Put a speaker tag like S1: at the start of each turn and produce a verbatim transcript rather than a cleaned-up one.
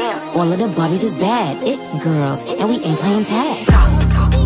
S1: Damn.
S2: All of the Barbies is bad, it girls, and we ain't playing tag.